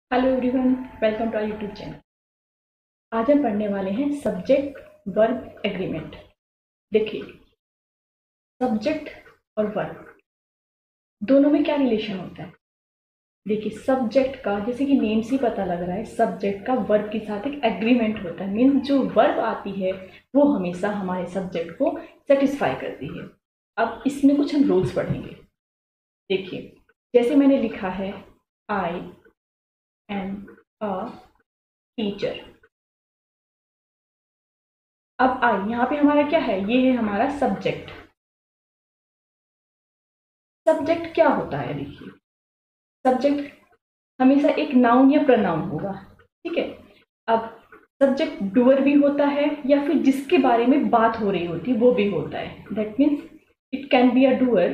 Hello everyone, welcome to our YouTube channel. आज हम पढ़ने वाले हैं सब्जेक्ट वर्ब एग्रीमेंट। देखिए, सब्जेक्ट और वर्ब दोनों में क्या रिलेशन होता है। देखिए, सब्जेक्ट का जैसे कि नेम से पता लग रहा है, सब्जेक्ट का वर्ब के साथ एक एग्रीमेंट होता है। मीन्स जो वर्ब आती है वो हमेशा हमारे सब्जेक्ट को सेटिस्फाई करती है। अब इसमें कुछ हम रूल्स पढ़ेंगे। देखिए, जैसे मैंने लिखा है, आई एम अ टीचर। अब आई यहाँ पे हमारा क्या है, ये है हमारा सब्जेक्ट। सब्जेक्ट क्या होता है, देखिए, सब्जेक्ट हमेशा एक नाउन या प्रनाउन होगा। ठीक है। अब सब्जेक्ट डूअर भी होता है या फिर जिसके बारे में बात हो रही होती है वो भी होता है। That means it can be a doer,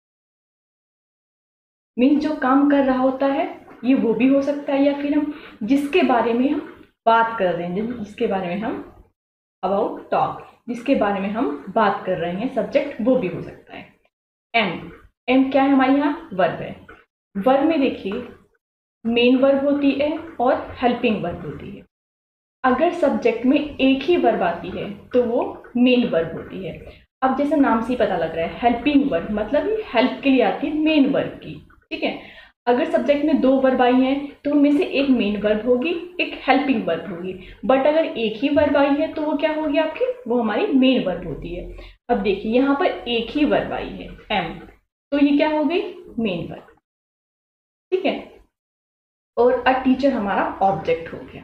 means जो काम कर रहा होता है ये वो भी हो सकता है, या फिर हम जिसके बारे में हम बात कर रहे हैं, जिसके बारे में हम अबाउट टॉक, जिसके बारे में हम बात कर रहे हैं, सब्जेक्ट वो भी हो सकता है। एम एम क्या है, हमारे यहाँ वर्ब है। वर्ब में देखिए, मेन वर्ब होती है और हेल्पिंग वर्ब होती है। अगर सब्जेक्ट में एक ही वर्ब आती है तो वो मेन वर्ब होती है। अब जैसे नाम से ही पता लग रहा है, हेल्पिंग वर्ब मतलब हेल्प के लिए आती है मेन वर्ब की। ठीक है। अगर सब्जेक्ट में दो वर्ब आई हैं तो उनमें से एक मेन वर्ब होगी, एक हेल्पिंग वर्ब होगी। बट अगर एक ही वर्ब आई है तो वो क्या होगी आपकी, वो हमारी मेन वर्ब होती है। अब देखिए, यहाँ पर एक ही वर्ब आई है, एम, तो ये क्या हो गई, मेन वर्ब। ठीक है। और अ टीचर हमारा ऑब्जेक्ट हो गया।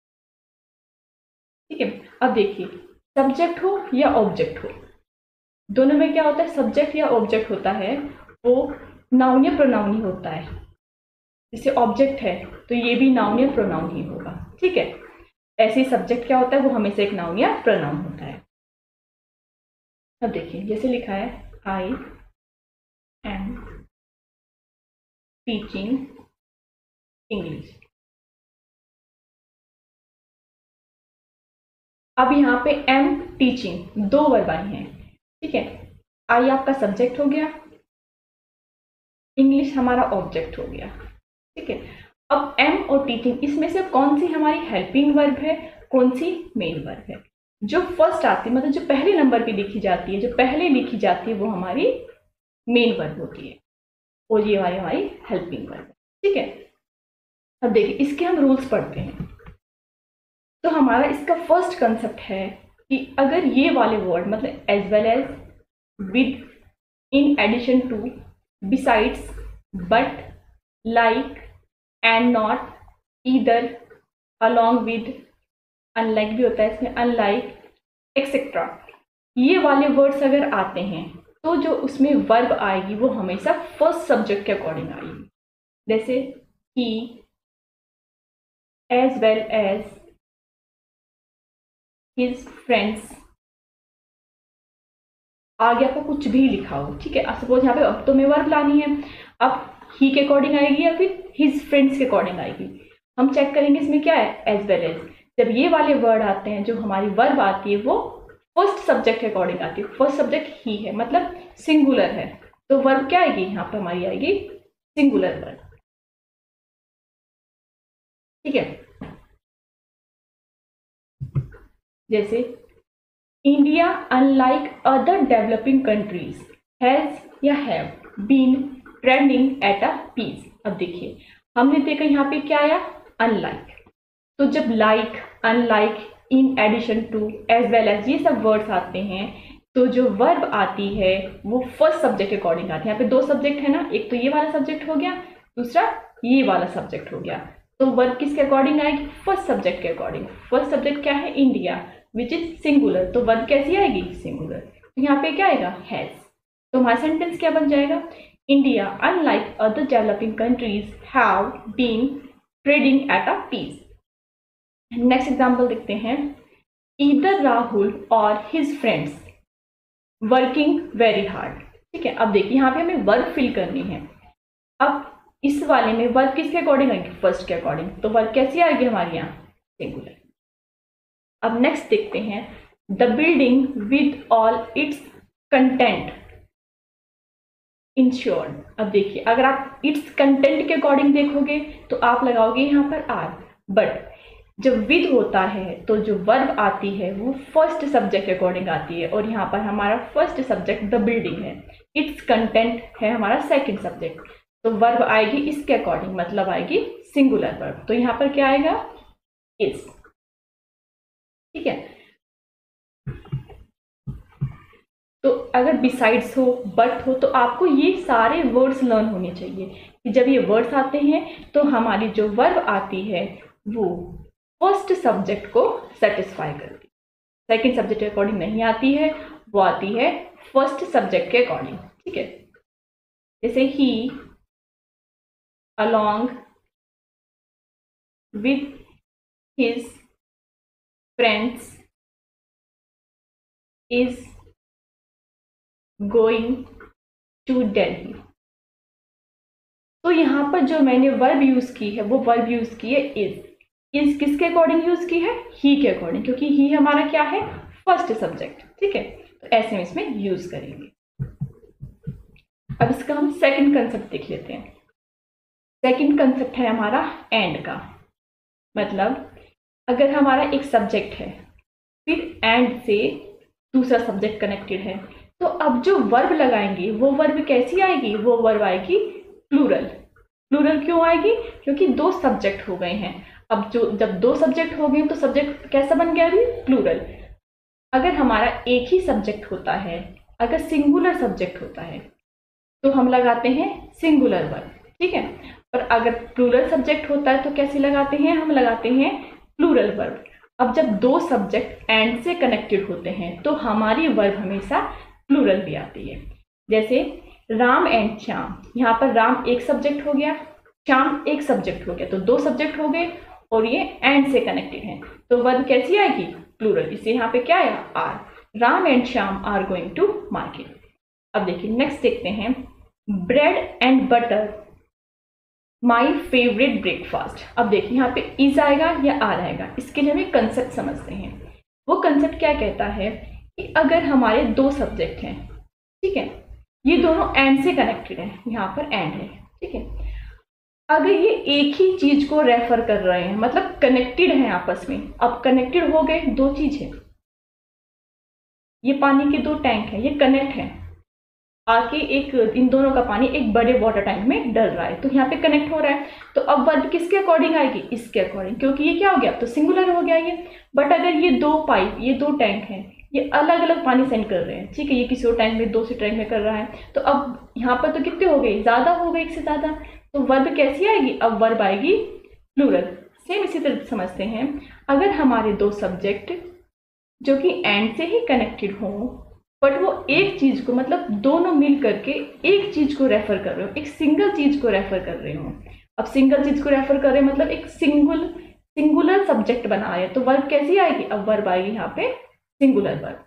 ठीक है। अब देखिए, सब्जेक्ट हो या ऑब्जेक्ट हो, दोनों में क्या होता है, सब्जेक्ट या ऑब्जेक्ट होता है वो नाउन या प्रोनाउन ही होता है। जैसे ऑब्जेक्ट है तो ये भी नाउन या प्रोनाउन ही होगा। ठीक है। ऐसे ही सब्जेक्ट क्या होता है, वो हमेशा एक नाउन या प्रोनाउन होता है। अब देखिए, जैसे लिखा है, आई एम टीचिंग इंग्लिश। अब यहाँ पे एम टीचिंग दो वर्ब आई हैं। ठीक है। आई आपका सब्जेक्ट हो गया, इंग्लिश हमारा ऑब्जेक्ट हो गया। ठीक है। अब एम और टीचिंग, इसमें से कौन सी हमारी हेल्पिंग वर्ब है, कौन सी मेन वर्ब है। जो फर्स्ट आती है, मतलब जो पहले नंबर पे लिखी जाती है, जो पहले लिखी जाती है, वो हमारी मेन वर्ब होती है और ये वाली हमारी हेल्पिंग वर्ब है। ठीक है। अब देखिए, इसके हम रूल्स पढ़ते हैं। तो हमारा इसका फर्स्ट कंसेप्ट है कि अगर ये वाले वर्ड, मतलब as well as, with, in addition to, besides, but, like, and not, either, along with, unlike भी होता है इसमें, अनलाइक, एक्सेट्रा, ये वाले वर्ड्स अगर आते हैं तो जो उसमें वर्ब आएगी वो हमेशा फर्स्ट सब्जेक्ट के अकॉर्डिंग आएगी। जैसे ही, as well as, his friends, आगे आपको कुछ भी लिखा हो। ठीक है। सपोज यहाँ पे अब तो मैं वर्ब लानी है, अब ही के अकॉर्डिंग आएगी या फिर हिज फ्रेंड्स के अकॉर्डिंग आएगी। हम चेक करेंगे इसमें क्या है, एज वेल एज। जब ये वाले वर्ड आते हैं, जो हमारी वर्ब आती है वो फर्स्ट सब्जेक्ट के अकॉर्डिंग आती है। फर्स्ट सब्जेक्ट ही है, मतलब सिंगुलर है, तो वर्ब क्या आएगी, यहाँ पे हमारी आएगी सिंगुलर वर्ब। ठीक है। जैसे India unlike other developing countries has या have been trending at a peace. अब देखिए, हमने देखा यहाँ पे क्या आया, अनलाइक। तो जब like, unlike, in addition to, as well as, ये सब वर्ड्स आते हैं तो जो वर्ब आती है वो फर्स्ट सब्जेक्ट के अकॉर्डिंग आती है। यहाँ पे दो सब्जेक्ट है ना, एक तो ये वाला सब्जेक्ट हो गया, दूसरा ये वाला सब्जेक्ट हो गया। तो वर्ब किसके अकॉर्डिंग आएगी, फर्स्ट सब्जेक्ट के अकॉर्डिंग। फर्स्ट सब्जेक्ट क्या है, इंडिया, विच इज सिंगुलर, तो वर्ब कैसी आएगी, सिंगुलर। तो यहाँ पे क्या आएगा, हैज। तो हमारा सेंटेंस क्या बन जाएगा, India unlike other developing countries have been trading at a peace. Next example देखते हैं, ईदर राहुल और his friends working very hard. ठीक है। अब देखिए, यहाँ पे हमें वर्ब फिल करनी है। अब इस वाले में वर्ब किसके अकॉर्डिंग आएगी, फर्स्ट के अकॉर्डिंग, तो वर्ब कैसी आएगी हमारी यहाँ, सिंगुलर। अब नेक्स्ट देखते हैं, the building with all its content insured. अब देखिए अगर आप इट्स कंटेंट के अकॉर्डिंग देखोगे तो आप लगाओगे यहाँ पर आर, बट जब विद होता है तो जो वर्ब आती है वो फर्स्ट सब्जेक्ट के अकॉर्डिंग आती है, और यहाँ पर हमारा फर्स्ट सब्जेक्ट द बिल्डिंग है, इट्स कंटेंट है हमारा सेकंड सब्जेक्ट, तो वर्ब आएगी इसके अकॉर्डिंग, मतलब आएगी सिंगुलर वर्ब, तो यहाँ पर क्या आएगा इज। ठीक है, तो अगर बिसाइड्स हो, बट हो, तो आपको ये सारे वर्ड्स लर्न होने चाहिए कि जब ये वर्ड्स आते हैं तो हमारी जो वर्ब आती है वो फर्स्ट सब्जेक्ट को सेटिस्फाई करती है, सेकंड सब्जेक्ट के अकॉर्डिंग नहीं आती है, वो आती है फर्स्ट सब्जेक्ट के अकॉर्डिंग। ठीक है, जैसे ही along with his friends is going to Delhi। तो यहाँ पर जो मैंने वर्ब यूज की है वो वर्ब यूज की है इज किसके अकॉर्डिंग यूज की है, ही के अकॉर्डिंग, क्योंकि ही हमारा क्या है फर्स्ट सब्जेक्ट। ठीक है, तो ऐसे में इसमें यूज करेंगे। अब इसका हम सेकंड कंसेप्ट देख लेते हैं। सेकंड कंसेप्ट है हमारा एंड का, मतलब अगर हमारा एक सब्जेक्ट है फिर एंड से दूसरा सब्जेक्ट कनेक्टेड है, तो अब जो वर्ब लगाएंगे वो वर्ब कैसी आएगी, वो वर्ब आएगी प्लूरल। प्लूरल क्यों आएगी, क्योंकि दो सब्जेक्ट हो गए हैं। अब जब दो सब्जेक्ट हो गए तो सब्जेक्ट कैसा बन गया अभी, प्लूरल। अगर हमारा एक ही सब्जेक्ट होता है, अगर सिंगुलर सब्जेक्ट होता है तो हम लगाते हैं सिंगुलर वर्ब। ठीक है, और अगर प्लूरल सब्जेक्ट होता है तो कैसे लगाते हैं, हम लगाते हैं प्लूरल वर्ब। अब जब दो सब्जेक्ट एंड से कनेक्टेड होते हैं तो हमारी वर्ब हमेशा प्लूरल भी आती है। जैसे राम एंड श्याम, यहाँ पर राम एक सब्जेक्ट हो गया, श्याम एक सब्जेक्ट हो गया, तो दो सब्जेक्ट हो गए और ये एंड से कनेक्टेड हैं, तो वर्ब कैसी आएगी, प्लूरल। इसे यहाँ पे क्या आया, are. Ram and Shyam are going to market. अब देखिए नेक्स्ट देखते हैं, bread and butter my favourite breakfast. अब देखिए यहाँ पे इज आएगा या आर आएगा, इसके लिए हमें कंसेप्ट समझते हैं। वो कंसेप्ट क्या कहता है कि अगर हमारे दो सब्जेक्ट हैं, ठीक है, ये दोनों एंड से कनेक्टेड है, यहाँ पर एंड है, ठीक है, अगर ये एक ही चीज को रेफर कर रहे हैं, मतलब कनेक्टेड हैं आपस में। अब कनेक्टेड हो गए, दो चीज है, ये पानी के दो टैंक हैं, ये कनेक्ट हैं, आके एक इन दोनों का पानी एक बड़े वाटर टैंक में डल रहा है, तो यहाँ पे कनेक्ट हो रहा है, तो अब वर्ब किसके अकॉर्डिंग आएगी, इसके अकॉर्डिंग, क्योंकि ये क्या हो गया, तो सिंगुलर हो गया ये। बट अगर ये दो पाइप, ये दो टैंक हैं, ये अलग अलग पानी सेंड कर रहे हैं, ठीक है, ये किसी और टैंक में, दूसरे टैंक में कर रहा है, तो अब यहाँ पर तो कितने हो गए, ज्यादा हो गए, एक से ज्यादा, तो वर्ब कैसी आएगी, अब वर्ब आएगी प्लूरल। सेम इसी तरह समझते हैं, अगर हमारे दो सब्जेक्ट जो कि एंड से ही कनेक्टेड हों, बट वो एक चीज को, मतलब दोनों मिल करके एक चीज को रेफर कर रहे हो, एक सिंगल चीज को रेफर कर रहे हो। अब सिंगल चीज को रेफर कर रहे हैं मतलब एक सिंगुलर सब्जेक्ट बना रहे हैं, तो वर्ब कैसी आएगी, अब वर्ब आएगी यहाँ पे सिंगुलर वर्ब।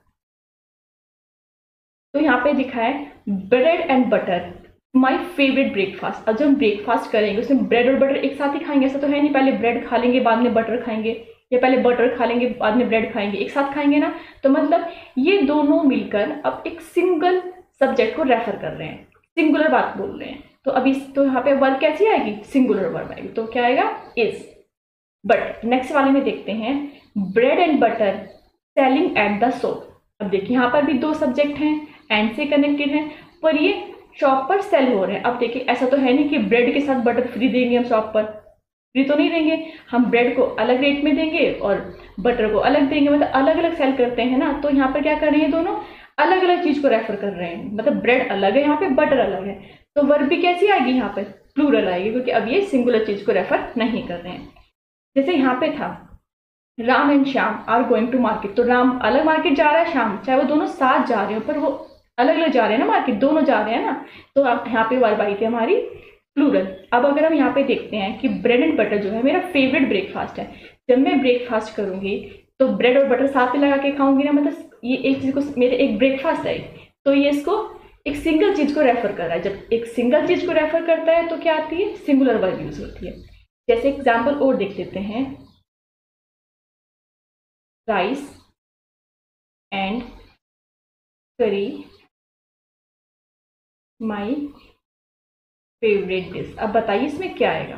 तो यहाँ पे लिखा है bread and butter my favourite breakfast. अब जब हम ब्रेकफास्ट करेंगे उसमें ब्रेड और बटर एक साथ ही खाएंगे, ऐसा तो है नहीं पहले ब्रेड खा लेंगे बाद में बटर खाएंगे, या पहले बटर खा लेंगे बाद में ब्रेड खाएंगे, एक साथ खाएंगे ना, तो मतलब ये दोनों मिलकर अब एक सिंगल सब्जेक्ट को रेफर कर रहे हैं, सिंगुलर बात बोल रहे हैं, तो अभी तो यहाँ पे वर्ब कैसी आएगी, सिंगुलर वर्ब आएगी, तो क्या आएगा, इज। बट नेक्स्ट वाले में देखते हैं, bread and butter selling at the shop. अब देखिए यहाँ पर भी दो सब्जेक्ट हैं, एंड से कनेक्टेड हैं, पर ये शॉप पर सेल हो रहे हैं। अब देखिए ऐसा तो है नहीं कि ब्रेड के साथ बटर फ्री देंगे हम शॉप पर, फ्री तो नहीं देंगे, हम ब्रेड को अलग रेट में देंगे और बटर को अलग देंगे, मतलब अलग अलग सेल करते हैं ना, तो यहाँ पर क्या कर रहे हैं, दोनों अलग अलग चीज को रेफर कर रहे हैं, मतलब ब्रेड अलग है, यहाँ पे बटर अलग है, तो वर्ब भी कैसी आएगी, यहाँ पर प्लूरल आएगी, क्योंकि अब ये सिंगुलर चीज को रेफर नहीं कर रहे हैं। जैसे यहाँ पे था Ram and Shyam are going to market, तो राम अलग मार्केट जा रहा है, श्याम, चाहे वो दोनों साथ जा रहे हो पर वो अलग अलग जा रहे हैं ना मार्केट, दोनों जा रहे हैं ना, तो यहाँ पे वर्ब आई थी हमारी प्लूरल। अब अगर हम यहाँ पे देखते हैं कि ब्रेड एंड बटर जो है मेरा फेवरेट ब्रेकफास्ट है, जब मैं ब्रेकफास्ट करूंगी तो ब्रेड और बटर साथ में लगा के खाऊंगी ना, मतलब ये एक चीज को मेरे एक ब्रेकफास्ट है, तो ये इसको एक सिंगल चीज को रेफर कर रहा है। जब एक सिंगल चीज को रेफर करता है तो क्या आती है, सिंगुलर वर्ब यूज होती है। जैसे एग्जाम्पल और देख लेते हैं, राइस एंड करी माई फेवरेट डिश। अब बताइए इसमें क्या आएगा।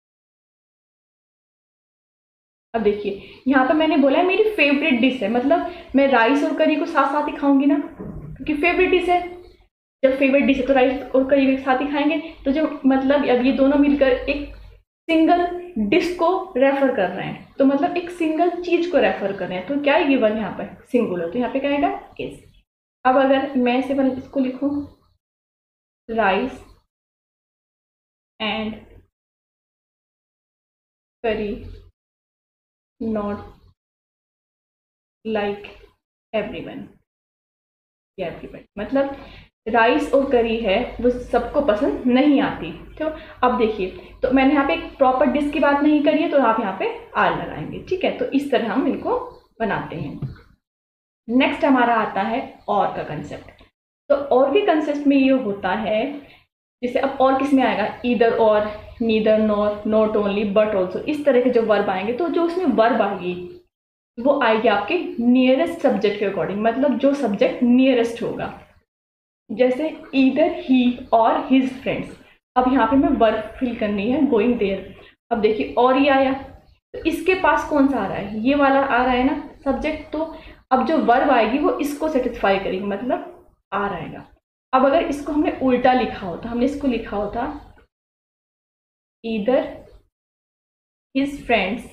अब देखिए यहाँ पे मैंने बोला है मेरी फेवरेट डिश है, मतलब मैं राइस और करी को साथ साथ ही खाऊंगी ना, क्योंकि फेवरेट डिश है। जब फेवरेट डिश है तो राइस और करी के साथ ही खाएंगे। तो जो मतलब अब ये दोनों मिलकर एक सिंगल डिश को रेफर कर रहे हैं, तो मतलब एक सिंगल चीज को रेफर कर रहे हैं, तो क्या है गिवन यहाँ पर सिंगुलर, तो यहाँ पे क्या आएगा इज। अब अगर मैं सिंपल इसको लिखूं rice and curry not like everyone, या एवरीवन मतलब राइस और करी है वो सबको पसंद नहीं आती। तो अब देखिए, तो मैंने यहाँ पे एक प्रॉपर डिश की बात नहीं करी है, तो आप यहाँ पे आर लगाएंगे, ठीक है। तो इस तरह हम इनको बनाते हैं। नेक्स्ट हमारा आता है और का कंसेप्ट। तो और के कंसेप्ट में ये होता है, जैसे अब और किस में आएगा, ईदर और, neither nor, not only, but also, इस तरह के जो वर्ब आएंगे, तो जो उसमें वर्ब आएगी वो आएगी आपके नियरेस्ट सब्जेक्ट के अकॉर्डिंग, मतलब जो सब्जेक्ट नियरेस्ट होगा। जैसे ईदर ही और हिज फ्रेंड्स। अब यहाँ पे मैं वर्ब फिल करनी है, गोइंग देयर। अब देखिए और ये आया, तो इसके पास कौन सा आ रहा है, ये वाला आ रहा है ना सब्जेक्ट। तो अब जो वर्ब आएगी वो इसको सेटिस्फाई करेगी, मतलब आ रहेगा। अब अगर इसको हमने उल्टा लिखा होता, हमने इसको लिखा होता ईदर हिज फ्रेंड्स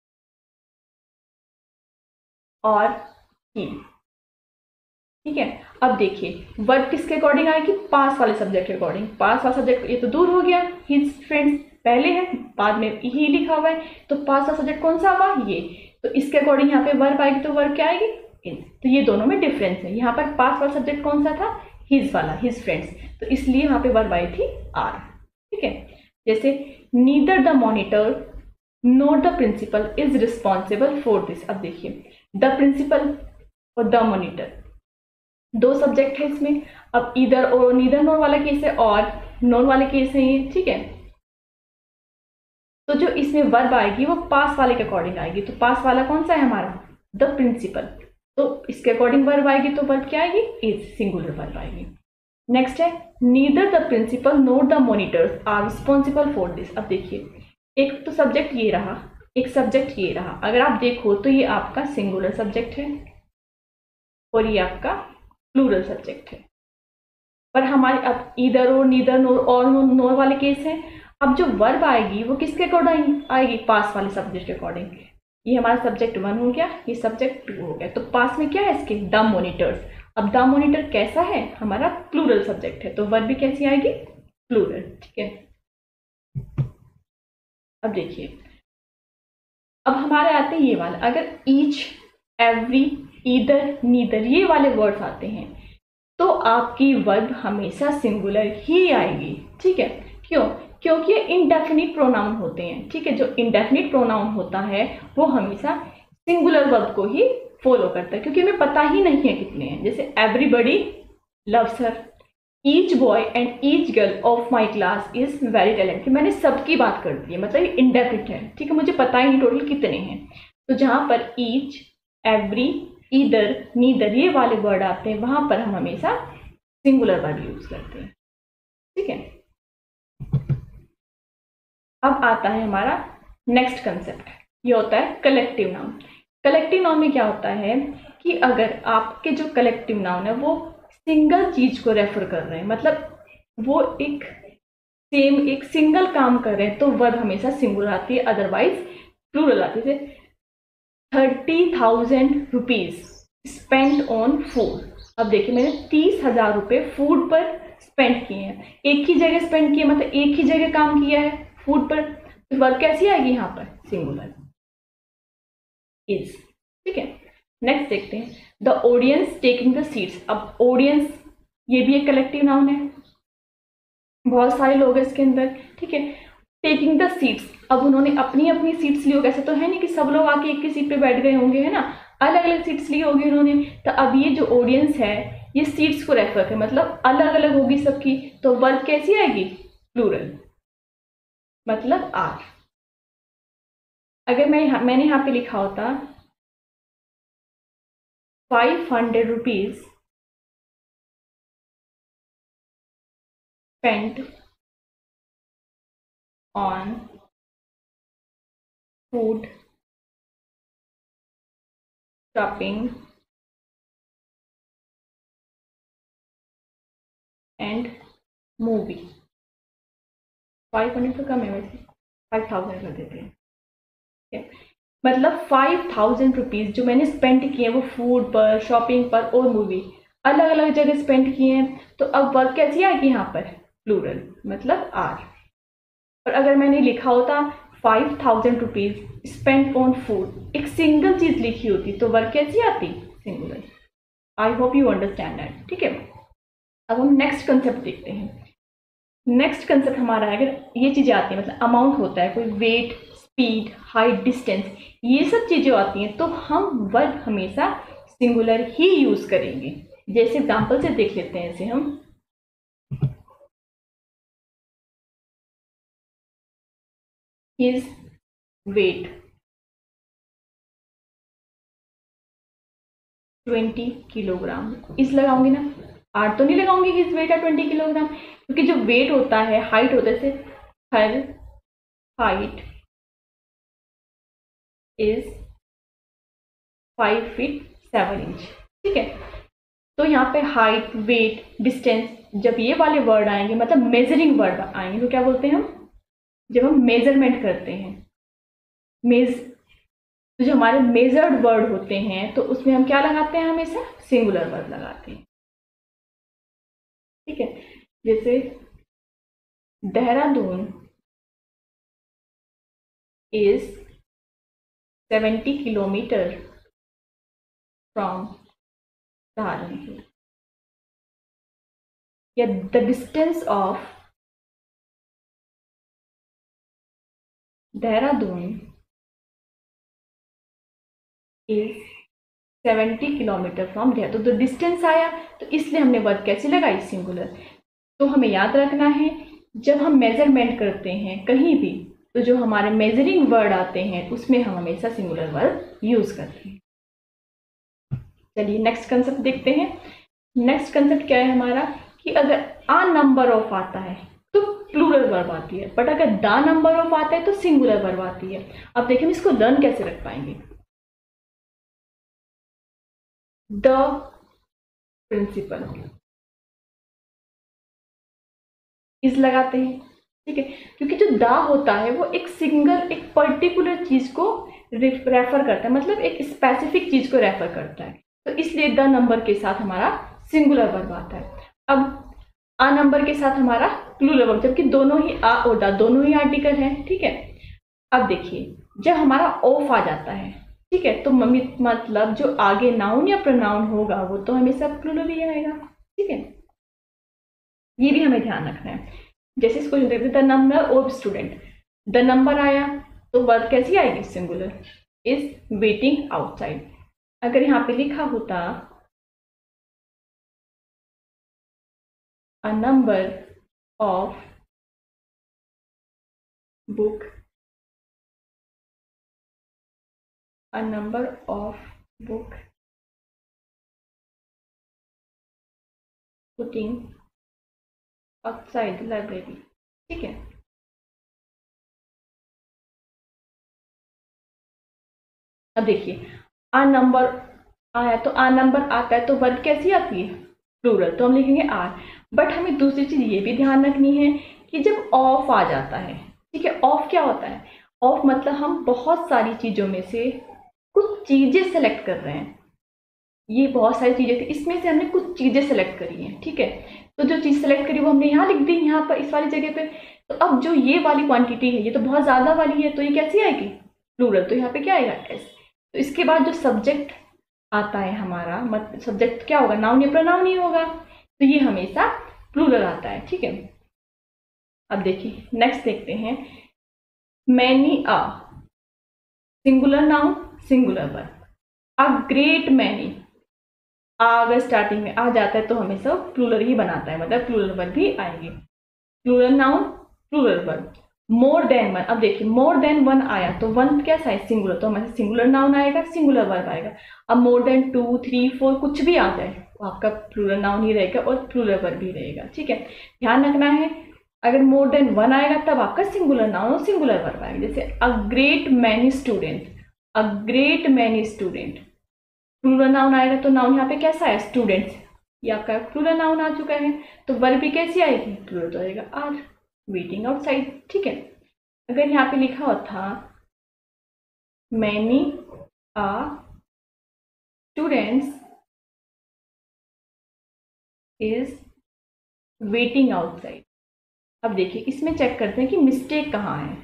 और ही, ठीक है। अब देखिए वर्ब किसके अकॉर्डिंग आएगी, पास वाले सब्जेक्ट के अकॉर्डिंग। पास वाला सब्जेक्ट ये तो दूर हो गया, हिज फ्रेंड्स पहले है, बाद में ही लिखा हुआ है, तो पास वाला सब्जेक्ट कौन सा हुआ ये। तो इसके अकॉर्डिंग यहाँ पे वर्ब आएगी, तो वर्ब क्या आएगी इन। तो ये दोनों में डिफरेंस है, यहाँ पर पास वाला सब्जेक्ट कौन सा था, हिज वाला, हिज फ्रेंड्स, तो इसलिए यहाँ पे वर्ब आई थी आर, ठीक है। जैसे neither the monitor nor the principal is responsible for this. अब देखिए द प्रिंसिपल और द मॉनिटर दो सब्जेक्ट है इसमें। अब इधर और नीदर नोर वाला केस है और नोर वाले केस है ये, ठीक है। तो जो इसमें वर्ब आएगी वो पास वाले के अकॉर्डिंग आएगी, तो पास वाला कौन सा है हमारा, द प्रिंसिपल, तो इसके अकॉर्डिंग वर्ब आएगी, तो वर्ब क्या आएगी इज, सिंगुलर वर्ब आएगी। नेक्स्ट है neither the principal nor the monitors are responsible for this. अब देखिए एक तो सब्जेक्ट ये रहा, एक सब्जेक्ट ये रहा। अगर आप देखो तो ये आपका सिंगुलर सब्जेक्ट है और ये आपका प्लूरल सब्जेक्ट है। पर हमारे अब इधर और नीदर नोर और नोर वाले केस हैं। अब जो वर्ब आएगी वो किसके अकॉर्डिंग आएगी, पास वाले सब्जेक्ट के अकॉर्डिंग। ये हमारा सब्जेक्ट 1 हो गया, ये सब्जेक्ट 2 हो गया, तो पास में क्या है इसके, द मॉनिटर्स। अब द मॉनिटर कैसा है, हमारा प्लूरल सब्जेक्ट है, तो वर्ब भी कैसी आएगी, प्लूरल, ठीक है। अब देखिए अब हमारे आते हैं ये वाले, अगर ईच, एवरी, ईदर, नीदर ये वाले वर्ड्स आते हैं तो आपकी वर्ब हमेशा सिंगुलर ही आएगी, ठीक है। क्यों, क्योंकि ये इनडेफिनिट प्रोनाउन होते हैं, ठीक है। जो इनडेफिनिट प्रोनाउन होता है वो हमेशा सिंगुलर वर्ब को ही फॉलो करता है, क्योंकि हमें पता ही नहीं है कितने हैं। जैसे everybody loves her, each boy and each girl of my class is very talented, मैंने सबकी बात कर दी है, मतलब इनडेफिनिट है, ठीक है। मुझे पता ही नहीं टोटल कितने हैं। तो जहां पर ईच, एवरी, ईदर, नीदर ये वाले वर्ड आते हैं वहां पर हम हमेशा सिंगुलर वर्ड यूज करते हैं, ठीक है। अब आता है हमारा नेक्स्ट कंसेप्ट, ये होता है कलेक्टिव नाउन। कलेक्टिव नाउन में क्या होता है कि अगर आपके जो कलेक्टिव नाउन है वो सिंगल चीज को रेफर कर रहे हैं, मतलब वो एक सेम एक सिंगल काम कर रहे हैं, तो वर्ब हमेशा सिंगुलर आती है, अदरवाइज प्लूरल आती है। 30,000 रुपीज स्पेंड ऑन फूड। अब देखिए मैंने 30,000 रुपए फूड पर स्पेंड किए हैं, एक ही जगह स्पेंड किए, मतलब एक ही जगह काम किया है फूड पर, तो वर्ब कैसी आएगी यहाँ पर, सिंगुलर इज, ठीक है। नेक्स्ट देखते हैं the audience taking the seats. अब ऑडियंस ये भी एक कलेक्टिव नाउन है, बहुत सारे लोग हैं इसके अंदर, ठीक है। टेकिंग द सीट्स, अब उन्होंने अपनी अपनी सीट्स ली होगी, ऐसा तो है नहीं कि सब लोग आके एक ही सीट पे बैठ गए होंगे, है ना, अलग अलग सीट्स ली होगी उन्होंने। तो अब ये जो ऑडियंस है ये सीट्स को रेफर कर, मतलब अलग अलग होगी सबकी, तो वर्ब कैसी आएगी, प्लूरल, मतलब आर। अगर मैंने यहाँ पे लिखा होता 500 rupees spent on food, shopping and movie। 500 तो कम है, वैसे 5000 कर देते हैं, ठीक है। मतलब 5000 रुपीज़ जो मैंने स्पेंड किए हैं वो फूड पर, शॉपिंग पर और मूवी, अलग अलग जगह स्पेंड किए हैं। तो अब वर्ब कैसी आएगी यहाँ पर? प्लूरल, मतलब आर। और अगर मैंने लिखा होता 5000 रुपीज़ स्पेंड ऑन फूड, एक सिंगल चीज़ लिखी होती, तो वर्ब कैसी आती? Singular. I hope you understand that, ठीक है। अब हम नेक्स्ट कंसेप्ट देखते हैं। नेक्स्ट कंसेप्ट हमारा है, अगर ये चीज़ें आती हैं, मतलब अमाउंट होता है, कोई वेट, स्पीड, हाइट, डिस्टेंस, ये सब चीज़ें आती हैं, तो हम वर्ब हमेशा सिंगुलर ही यूज़ करेंगे। जैसे एग्जांपल से देख लेते हैं इसे हम। हिज वेट 20 किलोग्राम, इस लगाऊंगी ना, आर तो नहीं लगाऊंगी हिज वेट 20 किलोग्राम, क्योंकि जो वेट होता है, हाइट होता है, जैसे her height is 5 feet 7 inch, ठीक है। तो यहाँ पे हाइट, वेट, डिस्टेंस, जब ये वाले वर्ड आएंगे, मतलब मेजरिंग वर्ड आएंगे, तो क्या बोलते हैं हम? जब हम मेजरमेंट करते हैं, तो जो हमारे मेजर्ड वर्ड होते हैं, तो उसमें हम क्या लगाते हैं? हमेशा सिंगुलर वर्ड लगाते हैं, ठीक है। जैसे Dehradun is 70 kilometre from Saharanpur, या the distance of Dehradun is 70 kilometre from Dehradun. तो डिस्टेंस आया, तो इसलिए हमने वर्ड कैसे लगाई? सिंगुलर। तो हमें याद रखना है, जब हम मेजरमेंट करते हैं कहीं भी, तो जो हमारे मेजरिंग वर्ड आते हैं उसमें हम हमेशा सिंगुलर वर्ड यूज करते हैं। चलिए नेक्स्ट कंसेप्ट देखते हैं। नेक्स्ट कंसेप्ट क्या है हमारा, कि अगर आ नंबर ऑफ आता है तो प्लूरल वर्ब आती है, बट अगर द नंबर ऑफ आता है तो सिंगुलर वर्ब आती है। अब देखिए हम इसको लर्न कैसे रख पाएंगे। द प्रिंसिपल इस लगाते हैं, ठीक है, क्योंकि जो द होता है वो एक सिंगल, एक पर्टिकुलर चीज को रेफर करता है, मतलब एक स्पेसिफिक चीज को रेफर करता है, तो इसलिए द नंबर के साथ हमारा सिंगुलर वर्ब आता है। अब आ नंबर के साथ हमारा प्लूरल वर्ब, जबकि दोनों ही आ और द दोनों ही आर्टिकल है, ठीक है। अब देखिए जब हमारा ऑफ आ जाता है, ठीक है, तो मतलब जो आगे नाउन या प्रोनाउन होगा वो तो हमेशा प्लूरल ही आएगा, ठीक है। ये भी हमें ध्यान रखना है। जैसे इसको देखते हैं, the number of student, the number आया तो वर्ब कैसी आएगी? Singular, is waiting outside. अगर यहाँ पे लिखा होता a number of book, a number of book putting outside the library, ठीक है। अब देखिए आ नंबर आया, तो आ नंबर आता है तो वर्ब कैसी आती है? प्लूरल, तो हम लिखेंगे आर। बट हमें दूसरी चीज ये भी ध्यान रखनी है कि जब ऑफ आ जाता है, ठीक है, ऑफ क्या होता है? ऑफ मतलब हम बहुत सारी चीजों में से कुछ चीजें सेलेक्ट कर रहे हैं। ये बहुत सारी चीजें थी, इसमें से हमने कुछ चीजें सेलेक्ट करी हैं, ठीक है। तो जो चीज सेलेक्ट करी वो हमने यहाँ लिख दी, यहाँ पर इस वाली जगह पे। तो अब जो ये वाली क्वांटिटी है ये तो बहुत ज्यादा वाली है, तो ये कैसी आएगी? प्लूरल, तो यहाँ पे क्या आएगा? एस। तो इसके बाद जो सब्जेक्ट आता है हमारा, मतलब सब्जेक्ट क्या होगा? नाउन या प्रोनाउन ही होगा, तो ये हमेशा प्लूरल आता है, ठीक है। अब देखिए नेक्स्ट देखते हैं। Many a, singular noun, singular verb. A great many, अगर स्टार्टिंग में आ जाता है तो हमेशा प्लूरल ही बनाता है, मतलब प्लूरल वर्ब भी आएंगे। Plural noun, plural verb. More than one, अब देखिए मोर देन वन आया तो वन क्या साइज? सिंगुलर, तो हमारे सिंगुलर नाउन आएगा, सिंगुलर वर्ब आएगा। अब मोर देन 2, 3, 4 कुछ भी आ जाए, आपका प्लूरल नाउन ही रहेगा और प्लूरल वर्ब भी रहेगा। ठीक है, ध्यान रखना है अगर मोर देन वन आएगा तब आपका सिंगुलर नाउन और सिंगुलर वर्ब आएगा। जैसे a great many student, a great many student, plural noun आएगा तो नाउन यहाँ पे कैसा है, स्टूडेंट्स, ये आपका प्लूरल नाउन आ चुका है। तो वर्ब भी कैसी आएगी, प्लूरल तो आएगा आर, वेटिंग आउटसाइड। ठीक है, अगर यहाँ पे लिखा हुआ था many students is waiting outside, अब देखिए इसमें चेक करते हैं कि मिस्टेक कहाँ है।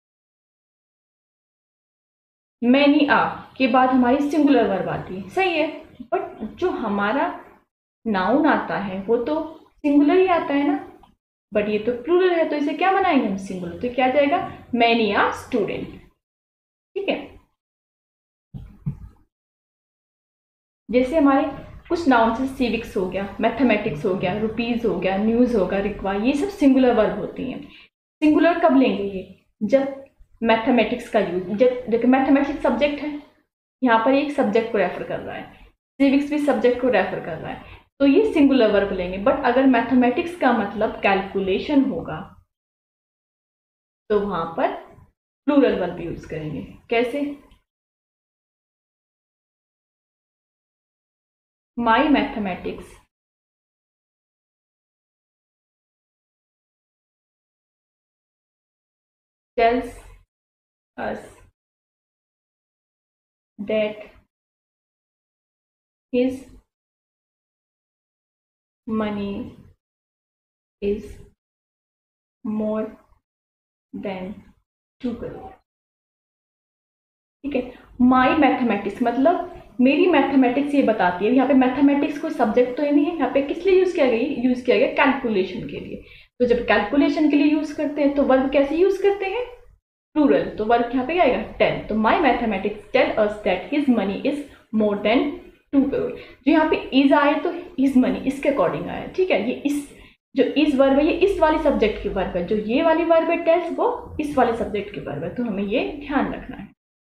मैनी के बाद हमारी सिंगुलर वर्ब आती है, सही है, बट जो हमारा नाउन आता है वो तो सिंगुलर ही आता है ना, बट ये तो प्लूरल है, तो इसे क्या बनाएंगे हम, सिंगुलर, तो क्या जाएगा, मैनी स्टूडेंट। ठीक है, जैसे हमारे कुछ नाउन से सिविक्स हो गया, मैथमेटिक्स हो गया, रुपीज हो गया, न्यूज होगा, रिक्वायर, ये सब सिंगुलर वर्ब होती हैं। सिंगुलर कब लेंगे ये, जब मैथमेटिक्स का यूज, जब देखिए मैथमेटिक्स सब्जेक्ट है, यहाँ पर एक सब्जेक्ट को रेफर कर रहा है, सिविक्स भी सब्जेक्ट को रेफर कर रहा है, तो ये सिंगुलर वर्ब लेंगे। बट अगर मैथमेटिक्स का मतलब कैलकुलेशन होगा तो वहां पर प्लूरल वर्ब यूज करेंगे। कैसे, my mathematics tells us that his money is more than 2 crore। ठीक है, माई मैथमेटिक्स मतलब मेरी मैथमेटिक्स ये बताती है। यहाँ पे मैथमेटिक्स कोई सब्जेक्ट तो ये नहीं है, यहाँ पे किस लिए यूज किया गया कैलकुलेशन के लिए। तो जब कैलकुलेशन के लिए यूज करते हैं तो वर्ब कैसे यूज करते हैं, प्लूरल, तो वर्ब यहाँ पे क्या आएगा, टेल। तो my mathematics tell us that his money is more than 2 crore. जो यहाँ पे इज आए तो हिज मनी इसके अकॉर्डिंग आया। ठीक है, ये इस जो इस वर्ब है ये इस वाली सब्जेक्ट की वर्ब है, जो ये वाली वर्ब है टेल्स वो इस वाले सब्जेक्ट की वर्ब है, तो हमें ये ध्यान रखना है।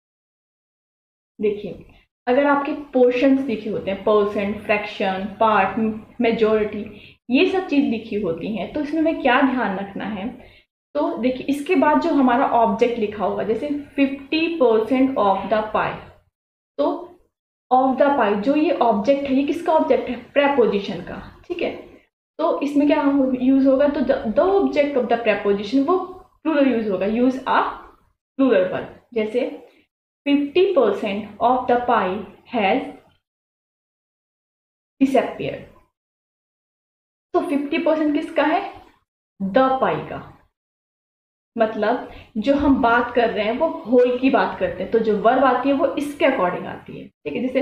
देखिए अगर आपके पोर्शंस लिखे होते हैं, परसेंट, फ्रैक्शन, पार्ट, मेजॉरिटी, ये सब चीज लिखी होती हैं, तो इसमें हमें क्या ध्यान रखना है, तो देखिए इसके बाद जो हमारा ऑब्जेक्ट लिखा होगा, जैसे 50% ऑफ द पाई, तो ऑफ द पाई जो ये ऑब्जेक्ट है, ये किसका ऑब्जेक्ट है, प्रेपोजिशन का। ठीक है, तो इसमें क्या यूज होगा, तो the object of the preposition वो प्लूरल यूज होगा, यूज आ प्लूरल वर्ब। जैसे 50% of the pie has disappeared, तो 50% किसका है, द पाई का, मतलब जो हम बात कर रहे हैं वो होल की बात करते हैं, तो जो वर्ब आती है वो इसके अकॉर्डिंग आती है। ठीक है, जैसे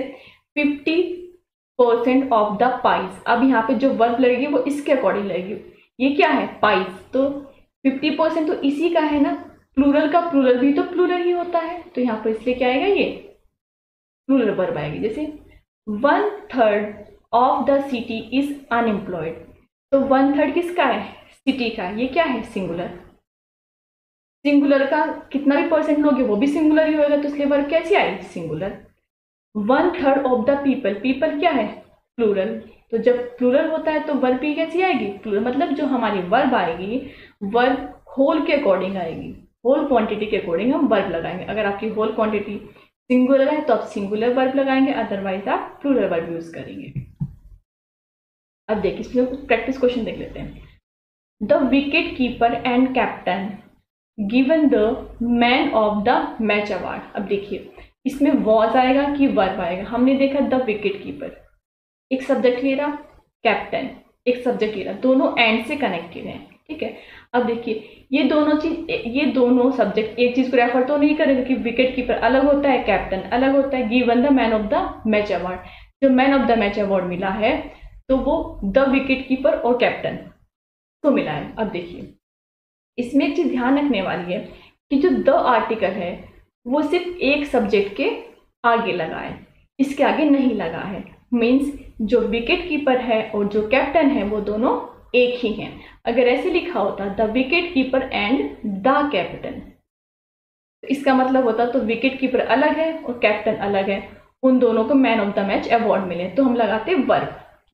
50% ऑफ द पाइज, अब यहाँ पे जो वर्ब लगेगी वो इसके अकॉर्डिंग लगेगी। ये क्या है, पाइज, तो 50% तो इसी का है ना, प्लूरल का प्लूरल भी तो प्लूरल ही होता है, तो यहाँ पर इसलिए क्या आएगा, ये प्लूरल वर्ब आएगी। जैसे 1/3 of the city is unemployed, तो 1/3 किसका है, सिटी का, ये क्या है, सिंगुलर। सिंगुलर का कितना भी परसेंट लोगे वो भी सिंगुलर ही होगा, तो इसलिए वर्ब कैसी आई, singular. 1/3 of the people, people क्या है, प्लूरल, तो जब प्लूरल होता है तो वर्ब भी कैसी आएगी, प्लूरल, मतलब जो हमारी वर्ब आएगी वर्ब होल के अकॉर्डिंग आएगी, होल क्वांटिटी के अकॉर्डिंग हम वर्ब लगाएंगे। अगर आपकी होल क्वांटिटी सिंगुलर है तो आप सिंगुलर वर्ब लगाएंगे, अदरवाइज आप प्लूरल वर्ब यूज करेंगे। अब देखिए इसमें कुछ प्रैक्टिस क्वेश्चन देख लेते हैं। The wicket keeper and captain given the man of the match award. अब देखिए इसमें वॉज आएगा कि वर्ब आएगा। हमने देखा द विकेट कीपर, एक सब्जेक्ट ले रहा, कैप्टन एक सब्जेक्ट ले रहा, दोनों एंड से कनेक्टेड हैं। ठीक है, अब देखिए ये दोनों सब्जेक्ट एक चीज को रेफर तो नहीं करेंगे कि विकेट कीपर अलग होता है, कैप्टन अलग होता है। Given the man of the match award, जो man of the match award मिला है तो वो द विकेट कीपर और कैप्टन को मिला है। अब देखिए इसमें एक चीज ध्यान रखने वाली है कि जो द आर्टिकल है वो सिर्फ एक सब्जेक्ट के आगे लगा है, इसके आगे नहीं लगा है। मीन्स जो विकेट कीपर है और जो कैप्टन है वो दोनों एक ही हैं। अगर ऐसे लिखा होता the wicket keeper and the captain, तो इसका मतलब होता तो विकेट कीपर अलग है और कैप्टन अलग है, उन दोनों को man of the match award मिले, तो हम लगाते वर्ब।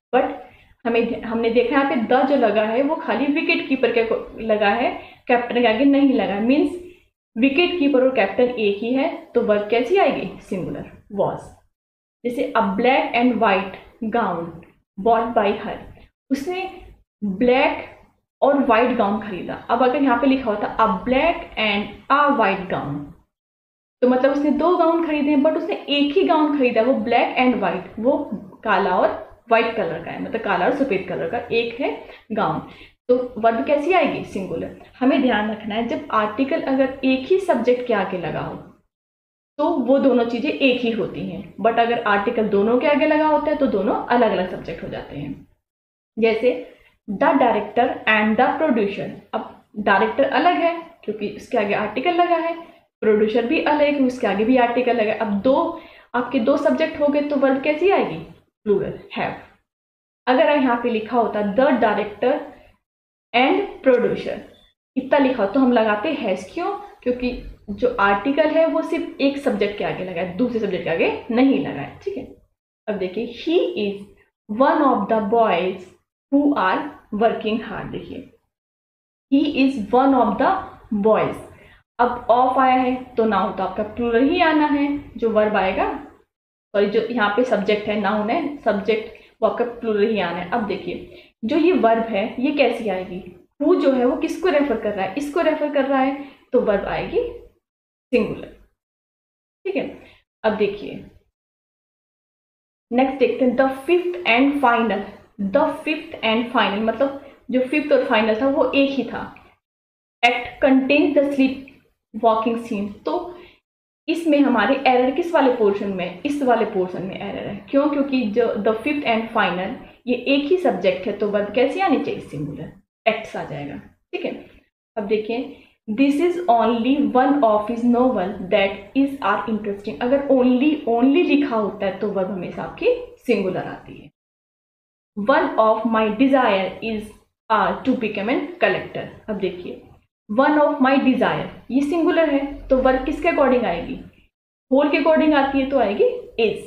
बट हमने देखा यहाँ पे द जो लगा है वो खाली विकेट कीपर के लगा है, कैप्टन के आगे नहीं लगा है, मीन्स विकेट कीपर और कैप्टन एक ही है, तो वर्ब कैसी आएगी? Singular, was. जैसे a black and white gown bought by her, उसने ब्लैक और वाइट गाउन खरीदा। अब अगर यहाँ पे लिखा होता a black and a white gown, तो मतलब उसने 2 गाउन खरीदे हैं, बट उसने एक ही गाउन खरीदा, वो ब्लैक एंड वाइट, वो काला और वाइट कलर का है, मतलब काला और सफेद कलर का एक है गाउन। तो वर्ब कैसी आएगी? सिंगुलर। हमें ध्यान रखना है जब आर्टिकल अगर एक ही सब्जेक्ट के आगे लगा हो तो वो दोनों चीजें एक ही होती हैं, बट अगर आर्टिकल दोनों के आगे लगा होता है तो दोनों अलग अलग सब्जेक्ट हो जाते हैं। जैसे the director and the producer, अब डायरेक्टर अलग है क्योंकि उसके आगे आर्टिकल लगा है, प्रोड्यूसर भी अलग है उसके आगे भी आर्टिकल लगा है। अब आपके 2 सब्जेक्ट हो गए तो वर्ब कैसी आएगी? Plural, have. अगर यहाँ पे लिखा होता द डायरेक्टर एंड प्रोड्यूसर, इतना लिखा हो तो हम लगाते हैज। क्यों? क्योंकि जो आर्टिकल है वो सिर्फ एक सब्जेक्ट के आगे लगा है, दूसरे सब्जेक्ट के आगे नहीं लगा है, ठीक है। अब देखिए he is one of the boys who are working hard. देखिए he is one of the boys, अब ऑफ आया है तो नाउन तो आपका प्लूरल ही आना है, जो वर्ब आएगा, सॉरी जो यहाँ पे सब्जेक्ट है, नाउन है, सब्जेक्ट वो आपका प्लूरल ही आना है। अब देखिए जो ये वर्ब है ये कैसी आएगी? हु जो है वो किसको रेफर कर रहा है? इसको रेफर कर रहा है, तो वर्ब आएगी सिंगुलर, ठीक है। अब देखिए नेक्स्ट देखते हैं the fifth and final. The fifth and final मतलब जो फिफ्थ और फाइनल था वो एक ही था। Act contains the sleep walking scene, तो इसमें हमारे एरर किस वाले पोर्शन में? इस वाले पोर्शन में एरर है। क्यों? क्योंकि जो द फिफ्थ एंड फाइनल ये एक ही सब्जेक्ट है, तो वर्ब कैसी आनी चाहिए? सिंगुलर, एक्ट्स आ जाएगा, ठीक है। अब देखिए this is only one of his novel that is are interesting, अगर ओनली लिखा होता है तो वर्ब हमेशा आपकी सिंगुलर आती है। One of my desire is are to become an collector. अब देखिए वन ऑफ माई डिजायर ये सिंगुलर है, तो वर्ब किसके अकॉर्डिंग आएगी? होल के अकॉर्डिंग आती है, तो आएगी इज।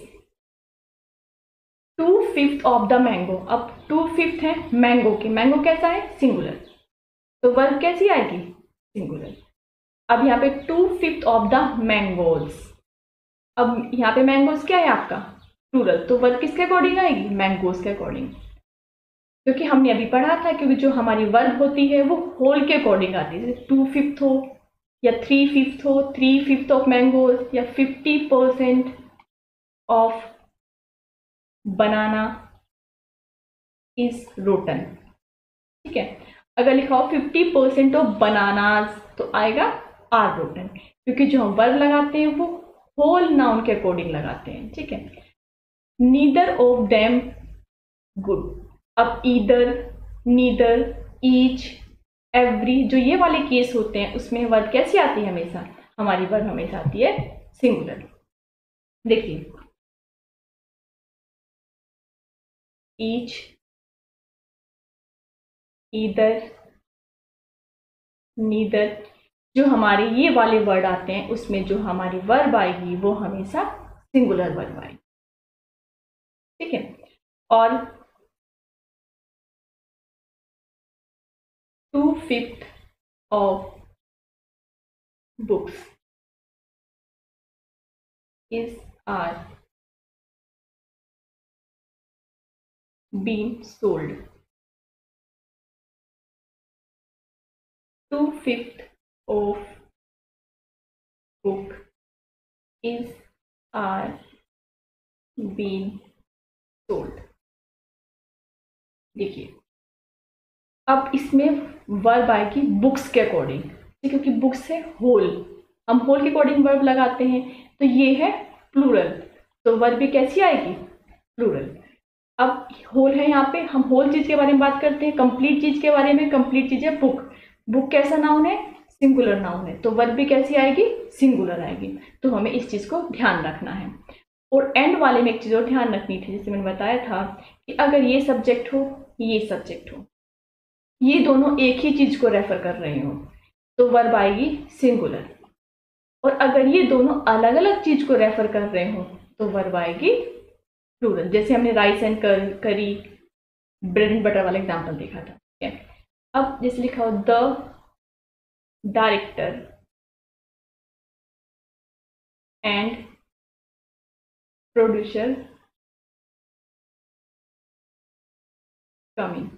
2/5 ऑफ द मैंगो, अब 2/5 है मैंगो की, मैंगो कैसा है? सिंगुलर, तो वर्ब कैसी आएगी? सिंगुलर। अब यहाँ पे 2/5 ऑफ द मैंगोज, अब यहाँ पे मैंगोज क्या है आपका? प्लूरल, तो वर्ब किसके अकॉर्डिंग आएगी? मैंगोज के अकॉर्डिंग, क्योंकि हमने अभी पढ़ा था क्योंकि जो हमारी वर्ब होती है वो होल के अकॉर्डिंग आती है, जैसे 2/5 हो या 3/5 हो, 3/5 ऑफ मैंगोज, या 50% ऑफ बनाना इज रोटन, ठीक है। अगर लिखा हो 50% ऑफ बनानाज तो आएगा आर रोटन, क्योंकि जो हम वर्ब लगाते हैं वो होल नाउन के अकॉर्डिंग लगाते हैं, ठीक है। नीदर ऑफ देम गुड, अब ईदर, नीदर, ईच, एवरी जो ये वाले केस होते हैं उसमें वर्ब कैसी आती है? हमेशा हमारी वर्ब हमेशा आती है सिंगुलर। देखिए ईच, ईदर, नीदर, जो हमारे ये वाले वर्ड आते हैं उसमें जो हमारी वर्ब आएगी वो हमेशा सिंगुलर वर्ब आएगी, ठीक है। और 2/5 of books is are been sold, 2/5 of book is are been sold. देखिए अब इसमें वर्ब आएगी बुक्स के अकॉर्डिंग, क्योंकि बुक्स है होल, हम होल के अकॉर्डिंग वर्ब लगाते हैं, तो ये है प्लूरल, तो वर्ब भी कैसी आएगी? प्लूरल। अब होल है, यहाँ पे हम होल चीज के बारे में बात करते हैं, कंप्लीट चीज के बारे में। कंप्लीट चीज है बुक, बुक कैसा नाउन है? सिंगुलर नाउन है, तो वर्ब भी कैसी आएगी? सिंगुलर आएगी, तो हमें इस चीज को ध्यान रखना है। और एंड वाले में एक चीज और ध्यान रखनी थी, जैसे मैंने बताया था कि अगर ये सब्जेक्ट हो, ये सब्जेक्ट हो, ये दोनों एक ही चीज को रेफर कर रहे हो, तो वर्ब आएगी सिंगुलर। और अगर ये दोनों अलग अलग चीज को रेफर कर रहे हो तो वर्ब आएगी प्लूरल। जैसे हमने rice and curry, bread and butter वाला एग्जाम्पल देखा था, ठीक है। अब जैसे लिखा हो the director and producer coming,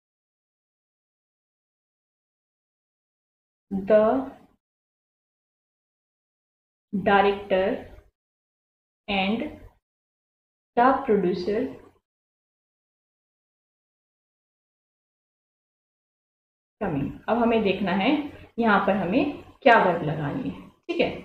the director and the producer coming. अब हमें देखना है यहाँ पर हमें क्या वर्ब लगानी है, ठीक है।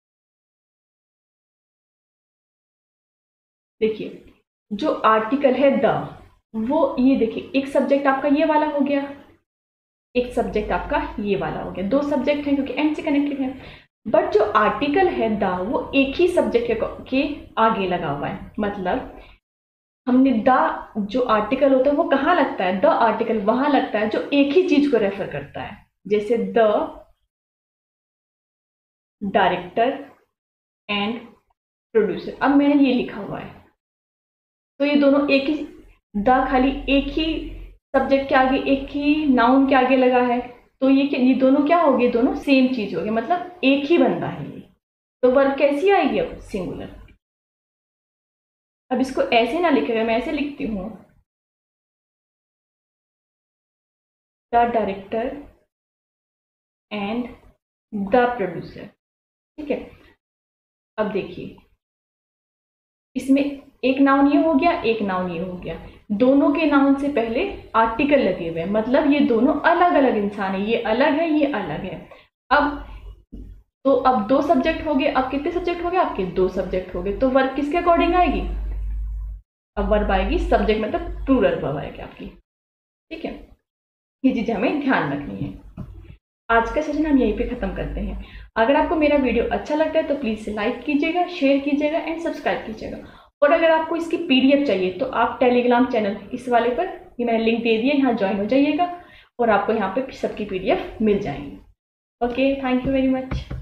देखिए जो आर्टिकल है द, वो ये देखिए एक सब्जेक्ट आपका ये वाला हो गया, एक सब्जेक्ट आपका ये वाला हो गया, दो सब्जेक्ट हैं क्योंकि एंड से कनेक्टेड है। बट जो आर्टिकल है द, वो एक ही सब्जेक्ट के आगे लगा हुआ है। मतलब हमने द जो आर्टिकल होता है वो कहाँ लगता है, द आर्टिकल वहां लगता है जो एक ही चीज को रेफर करता है। जैसे द डायरेक्टर एंड प्रोड्यूसर, अब मैंने ये लिखा हुआ है तो ये दोनों एक ही, द खाली एक ही सब्जेक्ट के आगे, एक ही नाउन के आगे लगा है, तो ये दोनों क्या हो गए, दोनों सेम चीज हो गई, मतलब एक ही बंदा है ये। तो वर्ब कैसी आएगी अब, सिंगुलर। अब इसको ऐसे ना लिखेगा, मैं ऐसे लिखती हूँ the director and the producer, ठीक है। अब देखिए इसमें एक नाउन ये हो गया, एक नाउन ये हो गया, दोनों के नाउन से पहले आर्टिकल लगे हुए हैं, मतलब ये दोनों अलग अलग इंसान है, ये अलग है, ये अलग है। अब दो सब्जेक्ट हो गए, अब कितने सब्जेक्ट हो गए, आपके दो सब्जेक्ट हो गए, तो वर्ब किसके अकॉर्डिंग आएगी, अब वर्ब आएगी सब्जेक्ट, मतलब प्लूरल वर्ब आएगी आपकी, ठीक है। ये चीजें हमें ध्यान रखनी है। आज का सेशन हम यहीं पे खत्म करते हैं। अगर आपको मेरा वीडियो अच्छा लगता है तो प्लीज लाइक कीजिएगा, शेयर कीजिएगा एंड सब्सक्राइब कीजिएगा। और अगर आपको इसकी पीडीएफ चाहिए तो आप टेलीग्राम चैनल इस वाले पर, ये मैंने लिंक दे दिया, यहाँ ज्वाइन हो जाइएगा और आपको यहाँ पे सबकी पीडीएफ मिल जाएंगी। Okay, thank you very much.